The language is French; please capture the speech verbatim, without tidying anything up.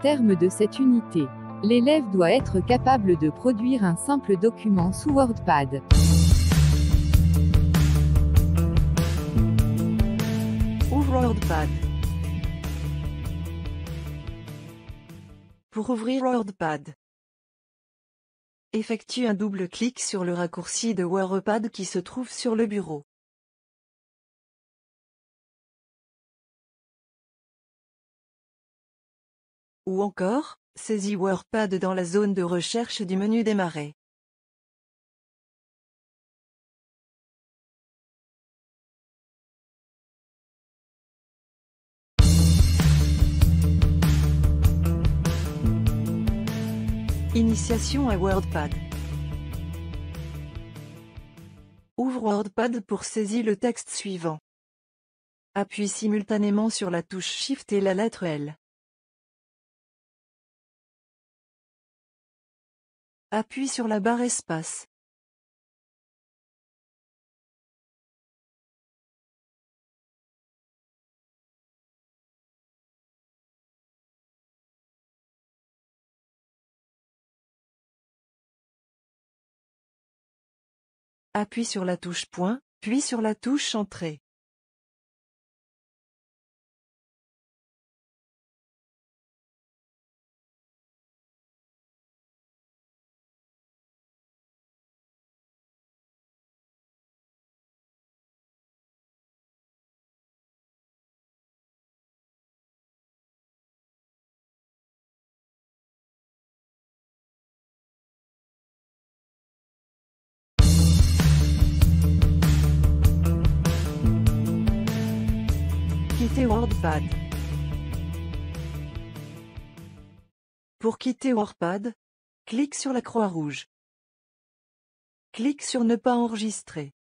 terme de cette unité, l'élève doit être capable de produire un simple document sous WordPad. Ouvre WordPad. Pour ouvrir WordPad, effectue un double clic sur le raccourci de WordPad qui se trouve sur le bureau. Ou encore, saisis WordPad dans la zone de recherche du menu Démarrer. Initiation à WordPad. Ouvre WordPad pour saisir le texte suivant. Appuie simultanément sur la touche Shift et la lettre L. Appuie sur la barre espace. Appuie sur la touche Point, puis sur la touche Entrée. Quitter WordPad. Pour quitter WordPad, clique sur la croix rouge. Clique sur Ne pas enregistrer.